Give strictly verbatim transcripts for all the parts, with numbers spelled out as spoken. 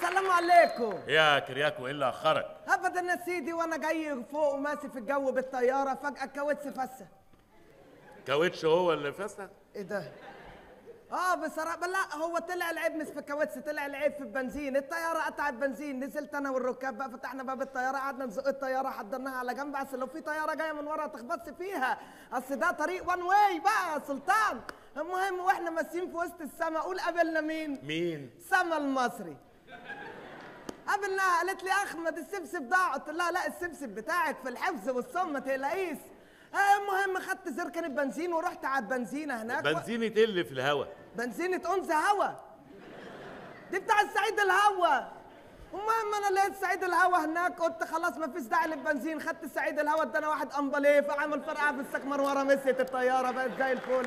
السلام عليكم. يا كرياكو ايه اللي اخرك؟ ابدا يا سيدي، وانا جاي فوق وماشي في الجو بالطياره فجاه الكاوتش فسه. كاوتش هو اللي فسه؟ ايه ده؟ اه بصراحه لا، هو طلع العيب مش في الكاوتش، طلع العيب في البنزين. الطياره قطعت بنزين، نزلت انا والركاب بقى، فتحنا باب الطياره قعدنا نزق الطياره حضرناها على جنب عشان لو في طياره جايه من ورا تخبطش فيها، اصل ده طريق وان واي بقى يا سلطان. المهم واحنا ماشيين في وسط السما قول قابلنا مين؟ مين؟ سما المصري. قابلناها قالت لي احمد السبسب ضاع، قلت لها لا السبسب بتاعك في الحفظ والصم ما تقلقيش. المهم خدت زركن البنزين ورحت على البنزينه هناك. بنزينة ايه اللي في الهوا؟ بنزينة أنثى هوا دي بتاع السعيد الهوا. المهم انا لقيت سعيد الهوا هناك، قلت خلاص ما فيش داعي للبنزين، خدت سعيد الهوا ادانا واحد امبليه فعمل فرقعه في السكمر ورا مسيت الطياره بقت زي الفل.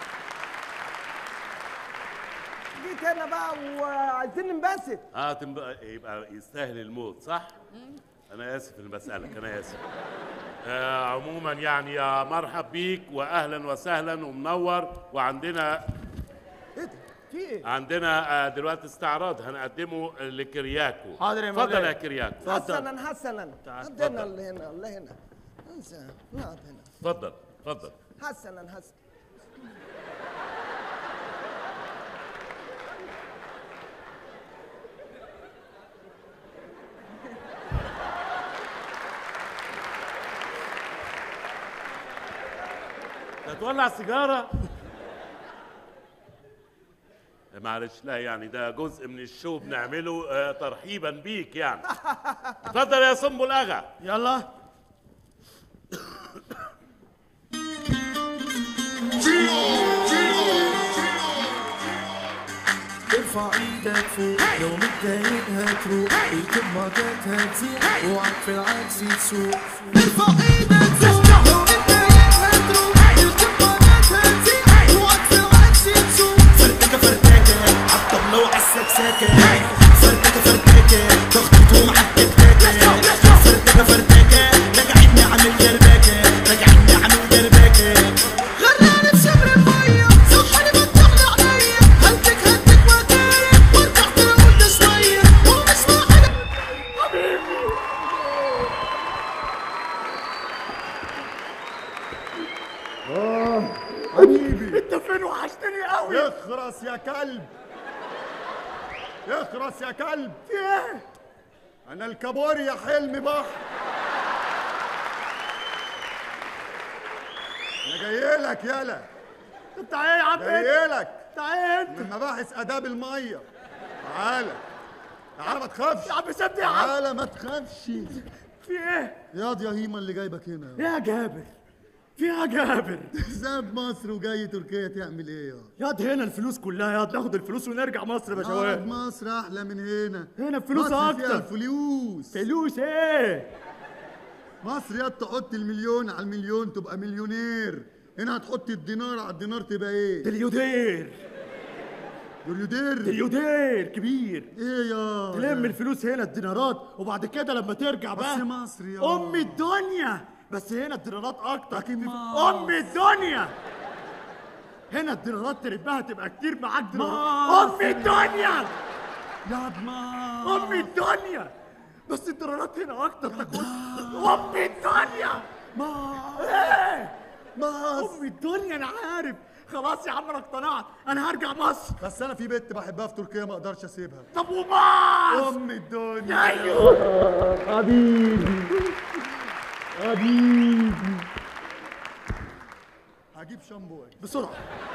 جيت هنا بقى وعايزين ننبسط. اه تنب... يبقى يستاهل الموت صح؟ انا اسف اني بسالك، انا اسف. آه عموما يعني يا مرحب بيك واهلا وسهلا ومنور. وعندنا ايه ده؟ في ايه؟ عندنا آه دلوقتي استعراض هنقدمه لكرياكو. حاضر يا مولاي. اتفضل يا كرياكو. حسنا حسنا. عندنا اللي هنا اللي هنا. نقعد هنا. اتفضل اتفضل. حسنا حسنا. تولع سيجارة؟ معلش لا يعني ده جزء من الشو بنعمله آه ترحيبا بيك يعني. اتفضل يا سنبل اغا. يلا. ارفع ايدك فوق لو متضايق هتروح، الكمادات هتزيح وعك في العكس تسوق. ارفع ايدك فوق لو متضايق هتروح، الكمادات هتزيح وعك في العكس تسوق. فرتكه فرتكه عالطبلة وعالسكسكه، فرتكه فرتكه تخطيط ومعاك تكتكه، فرتكه فرتكه راجعين نعمل دربكه، راجعين نعمل دربكه. غرقانة في شبر المية صحاني بتطلع عليا، هدك هدك واتارك وارجع تقول ده شوية ومش معانا حبيبي. اه حبيبي انت فين؟ وحشتني قوي. يخرس يا كلب، يخرس يا كلب. في ايه؟ انا الكابوريا حلمي بحر. انا جاي لك يالا. انت ايه يا عم؟ جاي لك تعال انت من مباحث اداب الميه. تعالى تعالى ما تخافش يا عم، سيبني يا عم. تعالى ما تخافش. في ايه؟ ياض يا هيما اللي جايبك هنا يا جابر، في يا جابر. ساب مصر وجاي تركيا تعمل ايه ياض؟ ياض هنا الفلوس كلها، ياض ناخد الفلوس ونرجع مصر يا قاعد باشوات. مصر احلى من هنا. هنا الفلوس مصر فيها اكتر. الفلوس. فلوس ايه؟ مصر ياض تحط المليون على المليون تبقى مليونير، هنا هتحط الدينار على الدينار تبقى ايه؟ دليودير. دوليودير. دليودير كبير. ايه يا تلم الفلوس هنا الدينارات، وبعد كده لما ترجع بقى بس مصر يا ام الدنيا. بس هنا الدينارات اكتر. لكن ام الدنيا. هنا الدينارات تربها تبقى كتير معاك دينارات. ام الدنيا يا دماغ. ام الدنيا. بس الدينارات هنا اكتر تاكل. ام الدنيا. ما ايه؟ مصر. ام الدنيا. انا عارف. خلاص يا عم انا اقتنعت، انا هرجع مصر. بس انا في بنت بحبها في تركيا ما اقدرش اسيبها. طب ومصر؟ ام الدنيا. ايوه حبيبي حبيبي. هجيب شامبو بسرعه.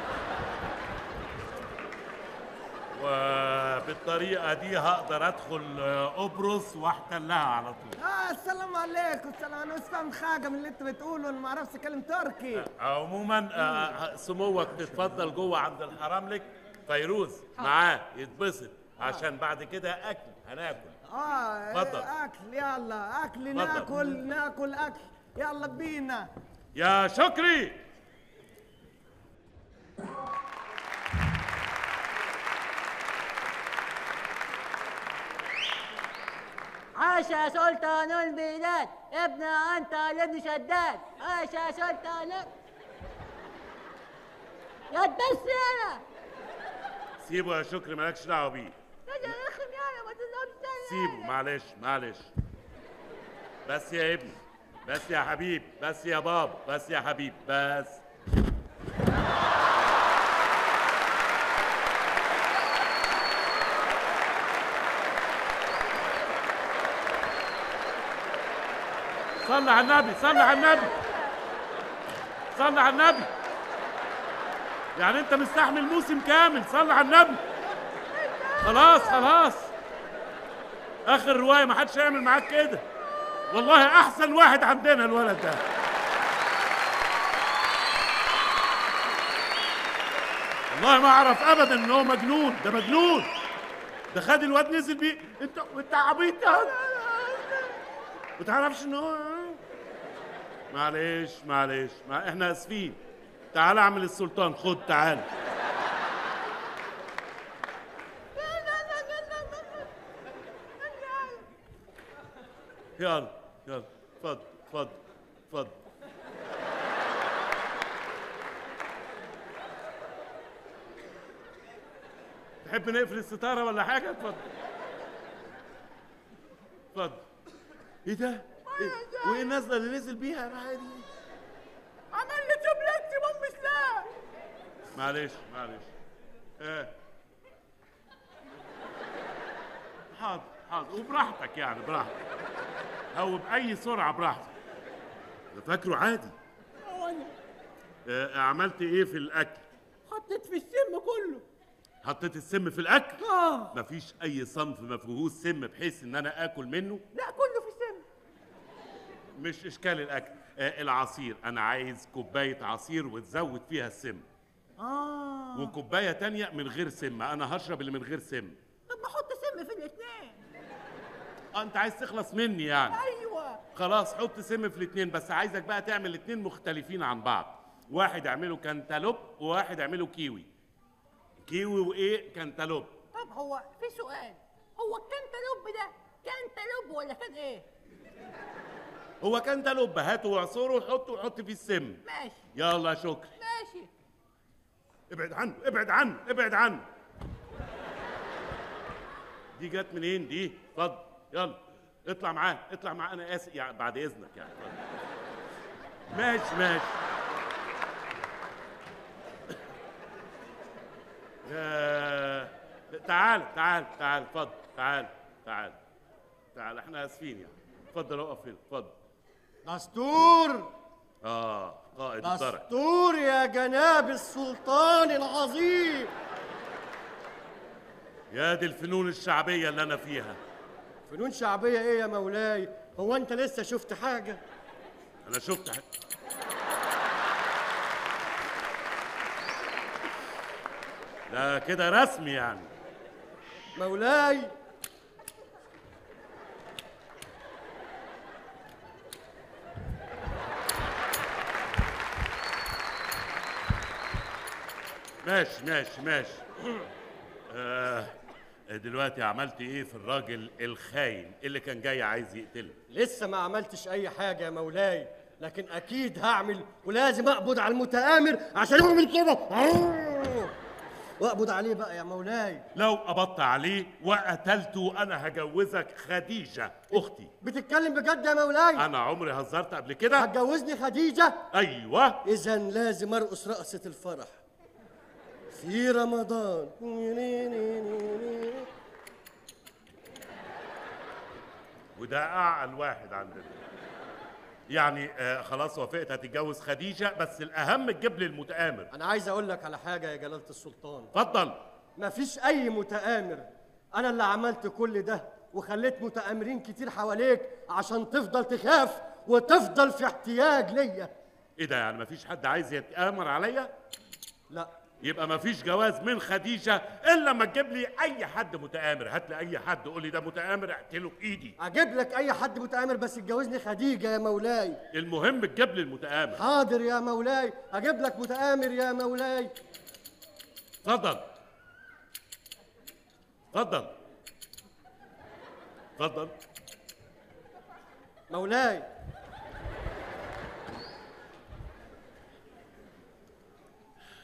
وبالطريقة دي هقدر ادخل قبرص واحتلها على طول. اه السلام عليكم. السلام، انا مش فاهم حاجه من اللي انتوا بتقولوا، انا ما اعرفش اتكلم تركي. عموما آه سموك تتفضل جوه عند الحرملك، فيروز معاه يتبسط عشان بعد كده اكل هناكل. اه اتفضل. اكل يلا اكل، اتفضل. ناكل ناكل اكل يلا بينا. يا شكري. عاش يا سلطان البلاد، ابن انت لابن شداد. عاش يا سلطان. يا تبص انا. سيبه يا شكري مالكش دعوه بيه. يا رخم يا ما سيبه، معلش معلش. بس يا ابني، بس يا حبيب، بس يا بابا، بس يا حبيب، بس. صلي على النبي، صلي على النبي، صلي على النبي. يعني انت مستحمل موسم كامل؟ صلي على النبي. خلاص خلاص، اخر روايه، ما حدش هيعمل معاك كده. والله احسن واحد عندنا الولد ده. والله ما اعرف ابدا ان هو مجنون، ده مجنون. ده خد الواد نزل بيه. انت انت عبيط يا ما تعرفش ان هو. معلش معلش، ما احنا اسفين. تعال اعمل السلطان، خد تعال. يلا يلا، اتفضل اتفضل اتفضل. تحب نقفل الستاره ولا حاجه؟ اتفضل اتفضل. ايه ده؟ إيه؟ وايه النازله اللي نزل بيها معايا دي؟ عمل لي توبلكس بام سلاح. معلش معلش. ايه حاضر حاضر، وبراحتك يعني، براحتك، او باي سرعه براحتك. ده فاكره عادي. آه، عملت ايه في الاكل؟ حطيت في السم كله. حطيت السم في الاكل؟ اه. مفيش اي صنف ما فيهوش سم بحيث ان انا اكل منه؟ لا كله في السم. مش اشكال الاكل. آه العصير، انا عايز كوبايه عصير وتزود فيها السم. اه. وكوبايه تانية من غير سم، انا هشرب اللي من غير سم. طب بحط سم في الاثنين. اه انت عايز تخلص مني يعني؟ ايوه. خلاص حط سم في الاثنين، بس عايزك بقى تعمل الاثنين مختلفين عن بعض. واحد اعمله كانتالوب وواحد اعمله كيوي. كيوي وايه كانتالوب. طب هو في سؤال، هو الكانتالوب ده كانتالوب ولا كان ايه؟ هو كانتالوب، هاته واعصره وحطه وحط فيه السم. ماشي. يلا شكري. ماشي. ابعد عنه ابعد عنه ابعد عنه. دي جت منين دي؟ اتفضل يلا اطلع معاه اطلع معاه، انا اسف يعني بعد اذنك يعني. ماشي ماشي. آه... تعال تعال تعال اتفضل، تعال تعال تعال، احنا اسفين يعني. اتفضل اقف هنا اتفضل. دستور اه قائد الدرع. دستور يا جناب السلطان العظيم. يا دي الفنون الشعبيه اللي انا فيها. فنون شعبيه ايه يا مولاي؟ هو انت لسه شفت حاجه؟ انا شفت حاجة. ده كده رسمي يعني. مولاي ماشي ماشي ماشي. آه دلوقتي عملت ايه في الراجل الخاين اللي كان جاي عايز يقتلك؟ لسه ما عملتش اي حاجه يا مولاي، لكن اكيد هعمل، ولازم اقبض على المتآمر عشان اعمل كده. واقبض عليه بقى يا مولاي. لو قبضت عليه وقتلته انا هجوزك خديجه اختي. بتتكلم بجد يا مولاي؟ انا عمري هزرت قبل كده؟ هتجوزني خديجه؟ ايوه. اذا لازم ارقص رقصه الفرح في رمضان. وده اعقل واحد عندنا يعني. آه خلاص وافقت هتتجوز خديجه، بس الاهم تجيب لي المتآمر. انا عايز اقول لك على حاجه يا جلاله السلطان. اتفضل. مفيش اي متآمر، انا اللي عملت كل ده وخليت متآمرين كتير حواليك عشان تفضل تخاف وتفضل في احتياج ليا. ايه ده يعني مفيش حد عايز يتآمر عليا؟ لا. يبقى مفيش جواز من خديجه الا لما تجيب لي اي حد متآمر. هات لي اي حد قول لي ده متآمر اقتله بايدي. اجيب لك اي حد متآمر بس تجوزني خديجه يا مولاي. المهم تجيب لي المتآمر. حاضر يا مولاي، اجيب لك متآمر يا مولاي. اتفضل اتفضل اتفضل مولاي.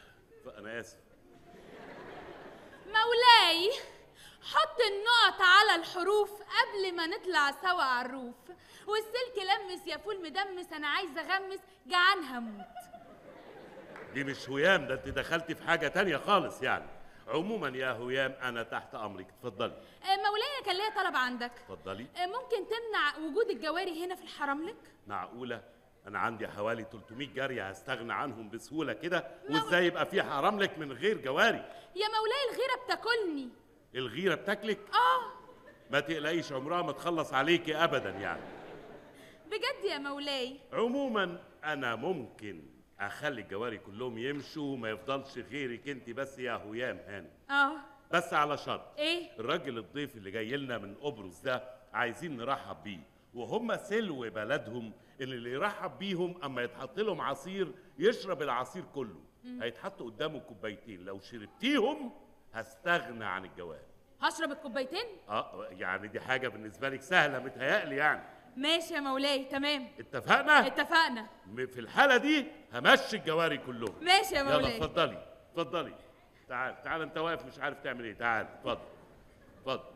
انا اسف. مولاي حط النقط على على الحروف قبل ما نطلع سوا على الروف، والسلك لمس يا فول مدمس، انا عايزه اغمس جعان هموت. دي مش هيام، ده انت دخلتي في حاجه تانية خالص يعني. عموما يا هيام انا تحت امرك، اتفضلي. آه، مولاي كان ليا طلب عندك. اتفضلي. آه، ممكن تمنع وجود الجواري هنا في الحرملك؟ معقوله؟ انا عندي حوالي ثلاثمية جاريه هستغنى عنهم بسهوله كده، وازاي يبقى في حرملك من غير جواري؟ يا مولاي الغيره بتاكلني. الغيره بتاكلك؟ اه. ما تقلقيش، عمرها ما تخلص عليكي ابدا يعني. بجد يا مولاي؟ عموما انا ممكن اخلي الجواري كلهم يمشوا وما يفضلش غيرك انت بس يا هيام هاني. اه. بس على شرط. ايه؟ الراجل الضيف اللي جاي لنا من قبرص ده عايزين نرحب بيه، وهم سلو بلدهم اللي, اللي يرحب بيهم اما يتحط لهم عصير يشرب العصير كله. هيتحط قدامه كوبايتين، لو شربتيهم هستغنى عن الجواري. هشرب الكوبايتين؟ اه يعني دي حاجه بالنسبه لك سهله متهيألي يعني. ماشي يا مولاي، تمام. اتفقنا؟ اتفقنا. في الحاله دي همشي الجواري كلهم. ماشي يا مولاي. يلا اتفضلي اتفضلي. تعال تعال، انت واقف مش عارف تعمل ايه، تعال اتفضل اتفضل.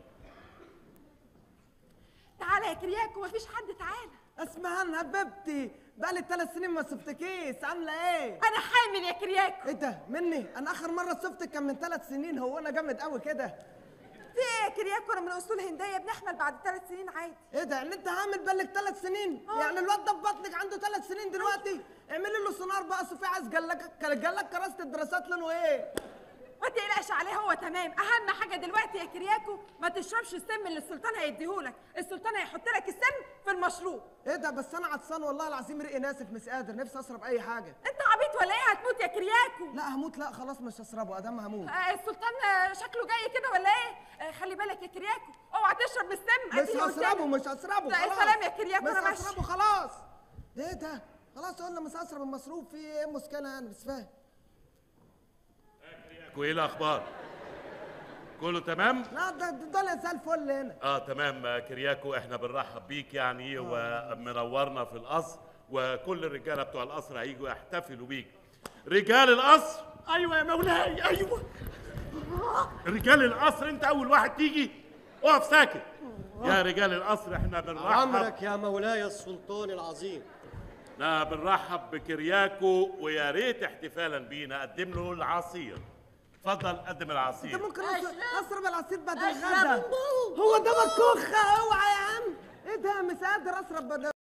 تعالى يا كرياكو، مفيش حد. تعالى. اسمهان حبيبتي، بقالي ثلاث سنين ما شفتكيش، عامله ايه؟ انا حامل يا كرياكو. ايه ده مني؟ انا اخر مره شفتك كان من ثلاث سنين، هو انا جامد قوي كده؟ في ايه يا كرياكو؟ انا من اصول هنديه، بنحمل بعد ثلاث سنين عادي. ايه ده؟ يعني انت عامل بالك ثلاث سنين؟ أوه. يعني الواد ده في بطنك عنده ثلاث سنين دلوقتي؟ اعملي له سونار بقى، صوفي عايز جلك جلك كراسه الدراسات لونه ايه؟ ما تقلقش عليه، هو تمام. اهم حاجه دلوقتي يا كرياكو ما تشربش السم اللي السلطان هيديهولك، السلطان هيحط لك السم في المشروب. ايه ده؟ بس انا عطسان والله العظيم، ريقي ناسف مش قادر، نفسي اشرب اي حاجه. انت عبيط ولا ايه؟ هتموت يا كرياكو. لا هموت، لا خلاص مش هشربه ادام هموت. آه السلطان شكله جاي كده ولا ايه؟ آه خلي بالك يا كرياكو، اوعى تشرب من السم. مش هشربه مش هشربه لا خلاص. سلام يا كرياكو، انا مش ماشي. هشربه خلاص. ايه ده؟ خلاص قلنا مش هشرب المصروف، في ايه المشكله يعني؟ مش فاهم. وايه الاخبار؟ كله تمام؟ لا ده دول زي الفل هنا. اه تمام كرياكو، احنا بنرحب بيك يعني ومنورنا في القصر، وكل الرجاله بتوع القصر هيجوا يحتفلوا بيك. رجال القصر. ايوه يا مولاي ايوه. رجال القصر انت اول واحد تيجي، اقف ساكت. يا رجال القصر احنا بنرحب. عمرك يا مولاي السلطان العظيم. احنا بنرحب بكرياكو، ويا ريت احتفالا بينا قدم له العصير. اتفضل قدم العصير. انت ممكن أشرب. اشرب العصير بعد أشرب الغدا؟ من بوه. هو ده مكوخه، اوعى يا عم. ايه ده؟ مش قادر اشرب